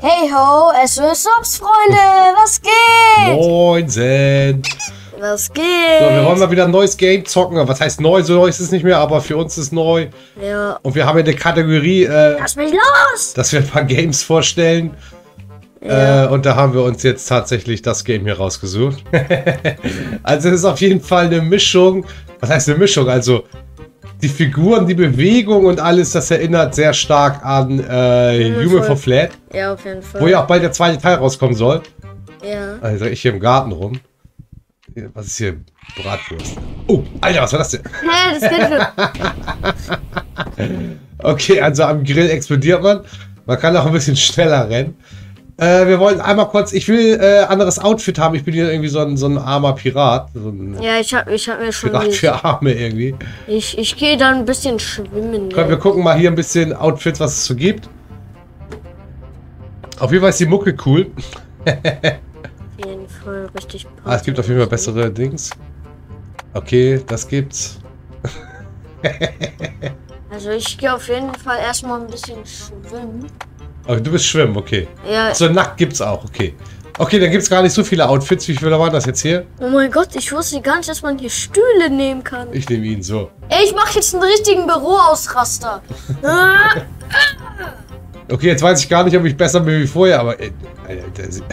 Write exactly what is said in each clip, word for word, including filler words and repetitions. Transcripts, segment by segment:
Hey ho, S O S Ops, Freunde, was geht? Moinsen. Was geht? So, wir wollen mal wieder ein neues Game zocken. Was heißt neu? So neu ist es nicht mehr, aber für uns ist es neu. Ja. Und wir haben hier eine Kategorie, äh, Lass mich los! dass wir ein paar Games vorstellen. Ja. Äh, und da haben wir uns jetzt tatsächlich das Game hier rausgesucht. Also es ist auf jeden Fall eine Mischung. Was heißt eine Mischung? Also die Figuren, die Bewegung und alles, das erinnert sehr stark an äh, Human for Flat. Ja, auf jeden Fall. Wo ja auch bald der zweite Teil rauskommen soll. Ja. Also ich hier im Garten rum. Hier, was ist hier? Bratwurst. Oh, Alter, was war das denn? Hä, das geht schon. Okay, also am Grill explodiert man. Man kann auch ein bisschen schneller rennen. Äh, wir wollen einmal kurz, ich will äh, anderes Outfit haben. Ich bin hier irgendwie so ein, so ein armer Pirat. So ein Ja, ich hab, ich hab mir schon... Pirat die- für Arme irgendwie. Ich, ich gehe dann ein bisschen schwimmen. Komm, wir gucken mal hier ein bisschen Outfits, was es so gibt. Auf jeden Fall ist die Mucke cool. Auf jeden Fall richtig... Ah, es gibt auf jeden Fall bessere Dings. Okay, das gibt's. Also ich gehe auf jeden Fall erstmal ein bisschen schwimmen. Aber du bist schwimmen, okay. Ja. So nackt gibt's auch, okay. Okay, dann gibt's gar nicht so viele Outfits. Wie viele waren das jetzt hier? Oh mein Gott, ich wusste gar nicht, dass man hier Stühle nehmen kann. Ich nehme ihn so. Ey, ich mache jetzt einen richtigen Büroausraster. Ah, Okay, jetzt weiß ich gar nicht, ob ich besser bin wie vorher, aber... Äh, Alter, sie-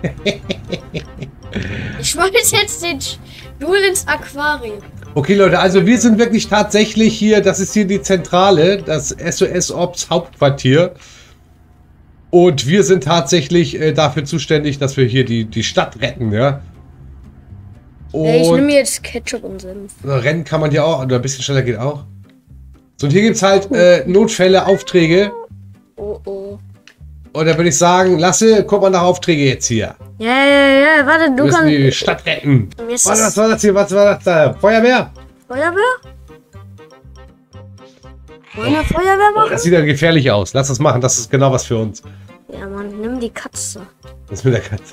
ich schmeiß jetzt den Stuhl ins Aquarium. Okay, Leute, also wir sind wirklich tatsächlich hier, das ist hier die Zentrale, das S O S Ops Hauptquartier. Und wir sind tatsächlich äh, dafür zuständig, dass wir hier die, die Stadt retten, ja. Ey, ich Und nehme jetzt Ketchup und Senf. rennen kann man ja auch, oder ein bisschen schneller geht auch. So, und hier gibt es halt äh, Notfälle, Aufträge. Oh oh. Und da würde ich sagen, Lasse, guck mal nach Aufträge jetzt hier. Ja, ja, ja, warte, Wir du müssen kannst... die Stadt retten. Mir ist Warte, das was war das hier? Was war das da? Feuerwehr? Feuerwehr? Wollen wir Feuerwehr Oh, machen? das sieht ja gefährlich aus. Lass das machen, das ist genau was für uns. Ja, Mann, nimm die Katze. Das ist mit der Katze.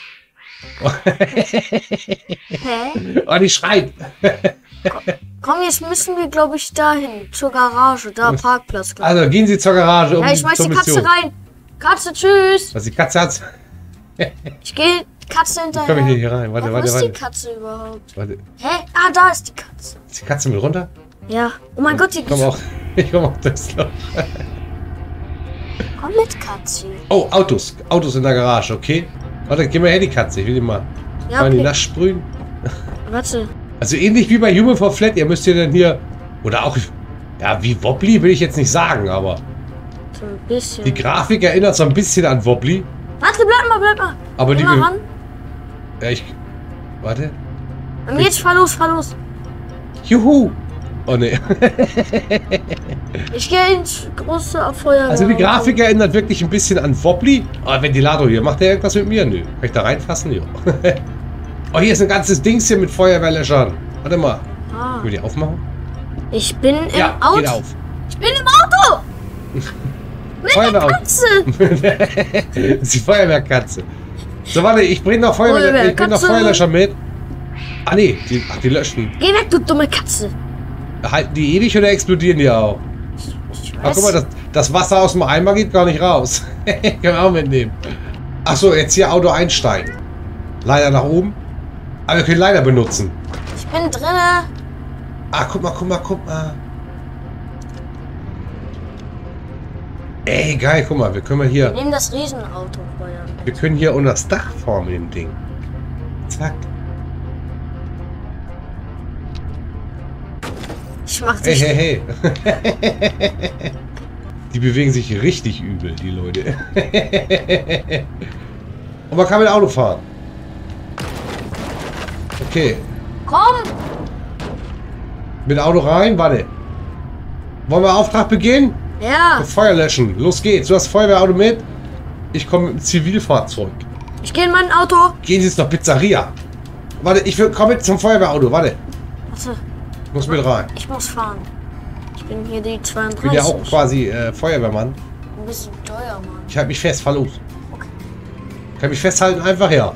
Hä? Oh, die schreit. Komm, jetzt müssen wir, glaube ich, dahin. Zur Garage, da Parkplatz. glaub ich. Also, gehen Sie zur Garage. Um Ja, ich schmeiß zur die Katze Mission. rein. Katze, tschüss. Was, die Katze hat... Ich gehe Katze Komm ich hinterher. hier rein. Warte, Ja, wo warte, ist warte. die Katze überhaupt? Warte. Hä? Ah, da ist die Katze. Ist die Katze mit runter? Ja. Oh mein Gott, die Ich komm auch. Ich komm auch durchs Loch. Komm mit, Katze. Oh, Autos. Autos in der Garage, okay. Warte, geh mal her, die Katze. Ich will die mal, Ja, mal die okay. nass sprühen. Warte. Also ähnlich wie bei Human for Flat. Ihr müsst hier dann hier... Oder auch... Ja, wie Wobbly will ich jetzt nicht sagen, aber... So ein bisschen. Die Grafik erinnert so ein bisschen an Wobbly. Warte, bleib mal, bleib mal. Aber Geh die... mal ran. Ja, ich... Warte. Und jetzt fahr los, fahr los. Juhu! Oh ne. Ich gehe ins große Feuerwehr. Also die Grafik erinnert wirklich ein bisschen an Wobbly. Aber Ventilator hier, macht der irgendwas mit mir? Nö. Kann ich da reinfassen? Ja. Oh, hier ist ein ganzes Dings hier mit Feuerwehrlöschern. Warte mal. Ah, Will die aufmachen? ich bin im Ja, Auto. geht auf. Ich bin im Auto. Mit der Feuerwehr. Katze. Das ist die Feuerwehrkatze. So, warte, ich bring noch Feuerwehr, ich bring noch Feuerwehrkatze. Feuerlöscher mit. Ah ne, die, ach, die löschen. Geh weg, du dumme Katze. Halten die ewig oder explodieren die auch? Ich Ach, weiß. guck mal, das, das Wasser aus dem Eimer geht gar nicht raus. Können wir auch mitnehmen. Ach so, jetzt hier Auto einsteigen. Leider nach oben. Aber wir können leider benutzen. Ich bin drinne. Ah, guck mal, guck mal, guck mal. Ey, geil, guck mal, wir können mal hier... Nimm das Riesenauto feuern. Wir können hier unter das Dach formen, dem Ding. Zack. Ich mach Hey, dich. hey, hey. Die bewegen sich richtig übel, die Leute. Und man kann mit Auto fahren. Okay. Komm. Mit Auto rein, warte. Wollen wir Auftrag beginnen? Ja. Feuer löschen. Los geht's. Du hast Feuerwehrauto mit. Ich komme mit dem Zivilfahrzeug. Ich gehe in mein Auto. Gehen Sie jetzt noch Pizzeria. Warte, ich will, komm mit zum Feuerwehrauto. Warte. Warte, Ich muss mit rein. ich muss fahren. Ich bin hier die Ich zweiunddreißig. bin ja auch quasi äh, Feuerwehrmann. Ein bisschen teuer, Mann. Ich halte mich fest. Fahr los. Okay. Kann mich festhalten? Einfach her.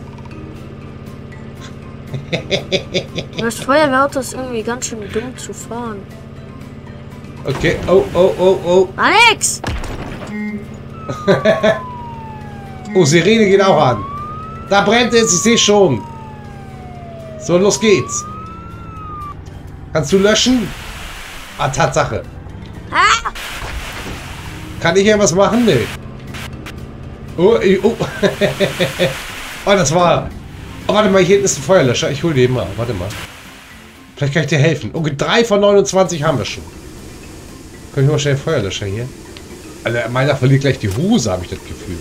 Das Feuerwehrauto ist irgendwie ganz schön dumm zu fahren. Okay. Oh, oh, oh, oh. Alex! Oh, Sirene geht auch an. Da brennt es, ich sehe schon. So, los geht's. Kannst du löschen? Ah, Tatsache. Ah! Kann ich irgendwas machen? Nee. Oh, ich- oh. Oh, das war... Oh, warte mal, hier hinten ist ein Feuerlöscher. Ich hole den mal. Warte mal. Vielleicht kann ich dir helfen. Oh, drei von neunundzwanzig haben wir schon. Kann ich mal schnell den Feuerlöscher hier? Also, meiner verliert gleich die Hose, habe ich das Gefühl.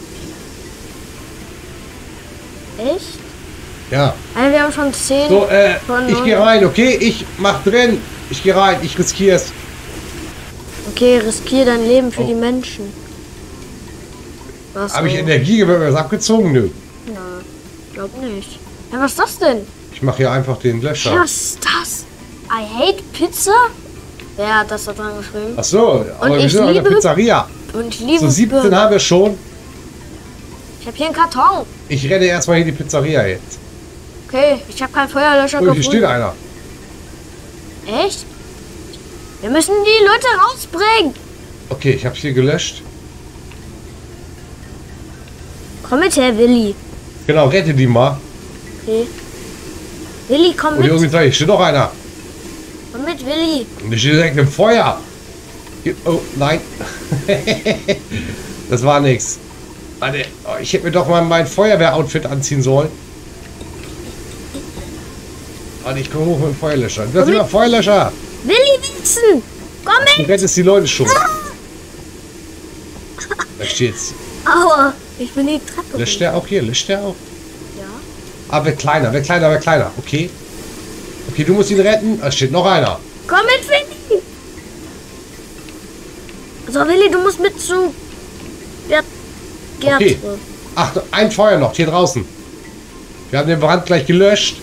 Echt? Ja. Also wir haben schon zehn. So, äh, von ich gehe rein, okay? Ich mach drin. Ich gehe rein. Ich riskiere es. Okay, riskier dein Leben für Oh. die Menschen. Was? Habe ich so? Energie was abgezogen? Nö. Na, glaub nicht. Ja, was ist das denn? Ich mache hier einfach den Ja, Löscher. was ist das? I hate Pizza? Wer hat das da dran geschrieben? Ach so, aber wir ich sind in der liebe- Pizzeria. Und ich liebe So siebzehn Burger. haben wir schon. Ich habe hier einen Karton. Ich renne erstmal hier die Pizzeria jetzt. Okay, ich habe keinen Feuerlöscher Oh, hier gefunden. steht einer. Echt? Wir müssen die Leute rausbringen. Okay, ich habe hier gelöscht. Komm mit her, Willi. Genau, rette die mal. Okay. Willi, komm Und hier mit. irgendwie hier steht noch einer. Komm mit, Willi. Und ich stehe direkt im Feuer. Hier- Oh, nein. Das war nix. Warte, oh, ich hätte mir doch mal mein Feuerwehroutfit anziehen sollen. Warte, ich komme hoch mit dem Feuerlöscher. Das ist immer Feuerlöscher. Willi Wilson. Komm Du mit. rettest die Leute schon. Da steht's. Aua. Ich bin die Treppe. Löscht der auch hier? Löscht der auch? Ja. Ah, wird kleiner, wird kleiner, wird kleiner. Okay. Okay, du musst ihn retten. Da steht noch einer. Komm mit, Willi. So, Willi, du musst mit zu Gerd. Gerd. Okay. Ach, ein Feuer noch, hier draußen. Wir haben den Brand gleich gelöscht.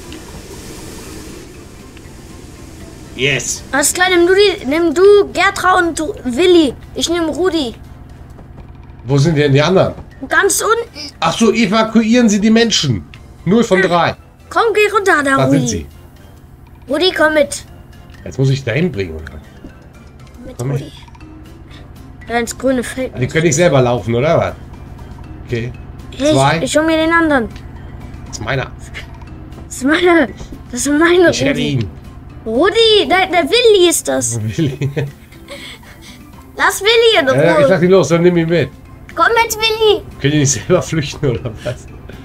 Yes. Alles klar, nimm du, die, nimm du Gertra und du, Willi. Ich nehme Rudi. Wo sind denn die anderen? Ganz unten. Ach so, evakuieren Sie die Menschen. Null von drei. Komm, geh runter, da, Da Rudi. sind sie. Rudi, komm mit. Jetzt muss ich dahin bringen. Oder? Komm mit, Komm mit. Rudi. Ja, ins grüne Feld. Die können nicht selber laufen, oder was? Okay. Hey, Zwei. ich, ich hol mir den anderen. Das ist meiner. Das ist meine. Das ist meine Ich rette Rudi. ihn. Rudi, der, der Willi ist das. Willi. Lass Willi in Äh, ich Ruhe. lass ihn los, dann nimm ihn mit. Komm mit, Willi. Können die nicht selber flüchten oder was?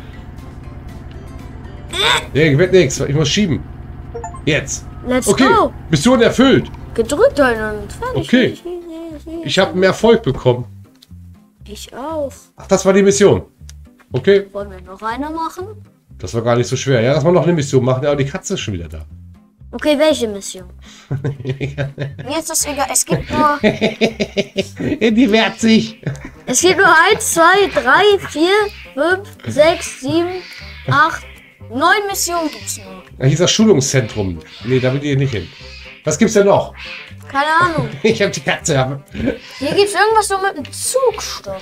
Nee, wird nichts. Ich muss schieben. Jetzt. Let's Okay. go. Mission erfüllt. Gedrückt halten und fertig. Okay. Ich habe mehr Erfolg bekommen. Ich auch. Ach, das war die Mission. Okay. Wollen wir noch eine machen? Das war gar nicht so schwer. Ja, lass mal noch eine Mission machen. Ja, aber die Katze ist schon wieder da. Okay, welche Mission? Mir ist das egal. Es gibt nur. Die wehrt sich. Es gibt nur eins, zwei, drei, vier, fünf, sechs, sieben, acht, neun Missionen gibt's nur. Ja, hier ist das Schulungszentrum. Nee, da will ich nicht hin. Was gibt's denn noch? Keine Ahnung. Ich habe die Katze. Ja. Hier gibt's irgendwas so mit einem Zugstock.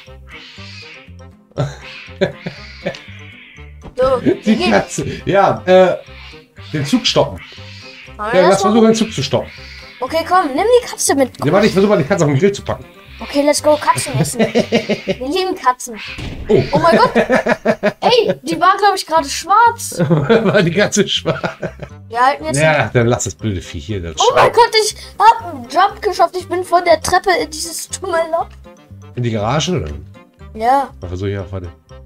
So, hier Die gibt- Katze. Ja, äh, den Zug stoppen. Wollen wir Ja, das lass machen? versuchen, den Zug zu stoppen. Okay, komm, nimm die Katze mit. Ja, warte, ich versuche mal die Katze auf den Grill zu packen. Okay, let's go, Katzen essen. Wir lieben Katzen. Oh, Oh mein Gott. Ey, die war, glaube ich, gerade schwarz. war die Katze schwarz. Wir halten jetzt. Ja, dann lass das blöde Vieh hier. Das Oh mein Gott, ich hab einen Jump geschafft. Ich bin von der Treppe in dieses dumme Loch. in die Garage, oder? Ja, Mal versuche ich auch, warte.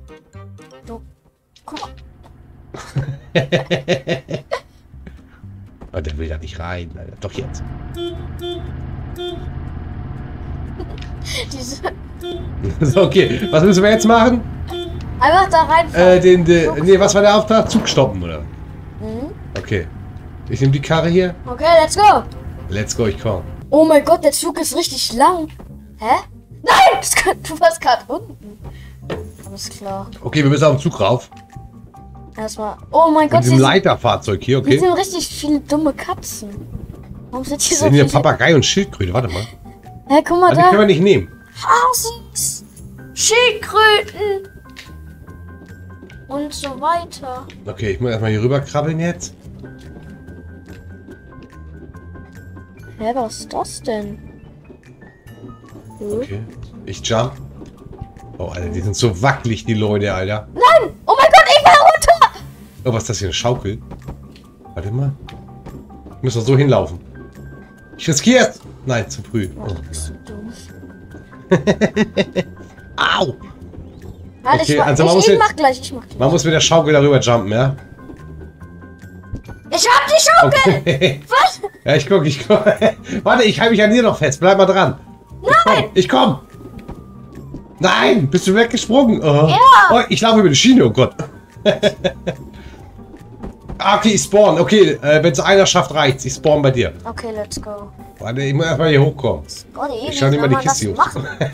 guck mal. Oh, der will da nicht rein, Alter. Doch jetzt. Diese, So, okay. Was müssen wir jetzt machen? einfach da rein. Äh, den, den, nee, was war der Auftrag? Zug stoppen, oder? Mhm. Okay. Ich nehme die Karre hier. Okay, let's go. Let's go, ich komme. Oh mein Gott, der Zug ist richtig lang. Hä? Nein, das kann, du warst gerade unten. Alles klar. Okay, wir müssen auf den Zug rauf. Erstmal. Oh mein Mit Gott, diesem hier sind, Leiterfahrzeug hier, hier okay? sind richtig viele dumme Katzen. Warum sind hier Das so sind hier viele? Papagei und Schildkröte. Warte mal. Hä, guck mal Also, die können wir da. nicht nehmen. Hasis, Schildkröten und so weiter. Okay, ich muss erstmal hier rüber krabbeln jetzt. Hä, was ist das denn? Hm? Okay. Ich jump. Oh, Oh, Alter, die sind so wackelig, die Leute, Alter. Nein! Oh mein Gott, ich will runter! Oh, was ist das hier? Eine Schaukel? Warte mal. Ich muss doch so hinlaufen. Ich riskiere es. Nein, zu früh. Oh, nein. Au! Warte, Okay, ich, mach, also man ich, muss ich jetzt- mach gleich, ich mach gleich. Man muss mit der Schaukel darüber jumpen, ja? Ich hab die Schaukel! Okay. Was? Ja, ich guck, ich guck. Warte, ich halte mich an dir noch fest. Bleib mal dran. Nein! Ich komm! Nein! Bist du weggesprungen? Oh. Ja. Oh, ich laufe über die Schiene, oh Gott. Ah, okay, ich spawn. Okay, äh, wenn es einer schafft, reicht's. Ich spawn bei dir. Okay, let's go. Warte, ich muss erstmal hier hochkommen. Scotty, Ich schau nicht mal die Kiste hier. hoch.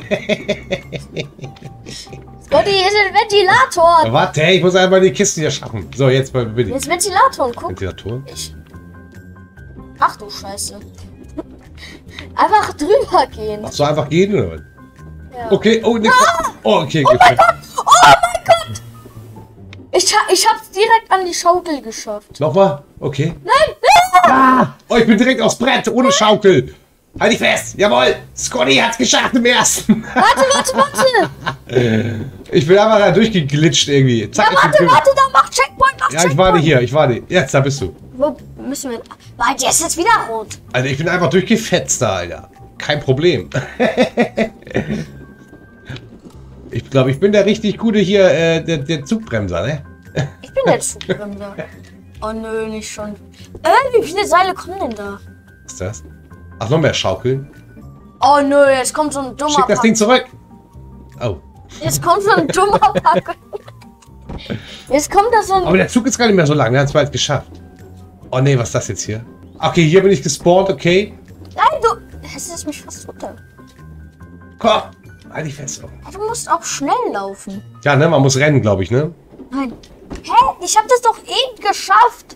Scotty, hier ist ein Ventilator. Warte, hey, ich muss einmal die Kiste hier schaffen. So, jetzt mal bitte. Hier ist Ventilator, guck. Ventilator? Ich. Ach du Scheiße. Einfach drüber gehen. Ach so, einfach gehen oder was? Ja. Okay, oh, ne, oh, okay. Oh mein Gott! Oh mein Gott! Ich, ha ich hab's direkt an die Schaukel geschafft. Nochmal? Okay. Nein! Ah, oh, ich bin direkt aufs Brett, ohne Schaukel. Halt dich fest. Jawohl. Scotty hat's geschafft im ersten. Warte, warte, warte! Ich bin einfach da durchgeglitscht irgendwie. Zack, Ja, ich bin warte, drin. warte, da mach Checkpoint, mach Ja, Checkpoint. ich warte hier, ich warte. Jetzt, da bist du. Wo müssen wir... Weil der ist jetzt wieder rot. Also ich bin einfach durchgefetzt da, Alter. Kein Problem. Ich glaube, ich bin der richtig gute hier, äh, der, der Zugbremser, ne? Ich bin der Zugbremser. Oh nö, nicht schon. Äh, wie viele Seile kommen denn da? Was ist das? Ach, noch mehr Schaukeln. Oh nö, jetzt kommt so ein dummer Schick das Pack. Ding zurück. Oh. Jetzt kommt so ein dummer Pack. Jetzt kommt da so ein... Aber der Zug ist gar nicht mehr so lang, der hat es bald geschafft. Oh ne, was ist das jetzt hier? Okay, hier bin ich gespawnt, okay. Nein, du... Es ist mich fast runter. Komm, halt dich fest. Du musst auch schnell laufen. Ja, ne, man muss rennen, glaube ich, ne? Nein. Hä? Ich hab das doch eben geschafft.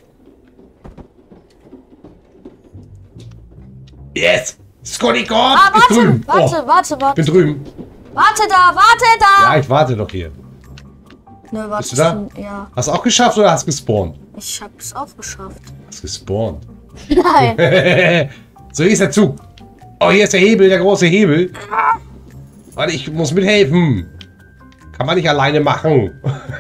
Yes! Scotty, komm! Ah, Bin warte, drüben. warte, Oh, warte, warte. bin drüben. Warte da, warte da. Ja, ich warte doch hier. Ne, warte. Bist du da? schon- Ja, Hast du auch geschafft oder hast gespawnt? ich hab's auch geschafft. Hast gespawnt. Nein. So, hier ist der Zug. Oh, hier ist der Hebel, der große Hebel. Warte, ich muss mithelfen. Kann man nicht alleine machen.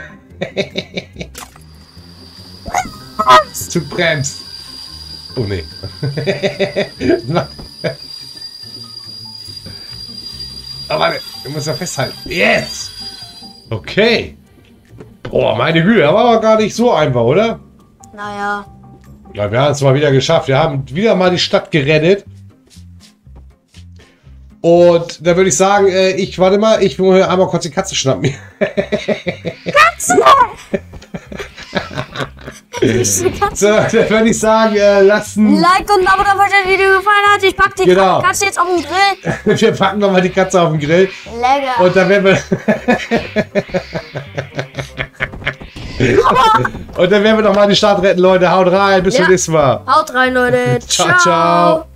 Zug bremst. Oh, nee. Oh, warte, ich muss ja festhalten. Yes! Okay. Boah, meine Güte, aber war gar nicht so einfach, oder? Naja. Ja, wir haben es mal wieder geschafft. Wir haben wieder mal die Stadt gerettet. Und da würde ich sagen, äh, ich, warte mal, ich will hier einmal kurz die Katze schnappen. Katze! Diese Katze. So, da würde ich sagen, äh, lassen. Like und Abo, falls das Video gefallen hat. Ich pack die Genau. Katze jetzt auf den Grill. Wir packen nochmal die Katze auf den Grill. Lecker. Und dann werden wir. Und dann werden wir nochmal die Stadt retten, Leute. Haut rein. Bis Ja. zum nächsten Mal. Haut rein, Leute. Ciao, ciao.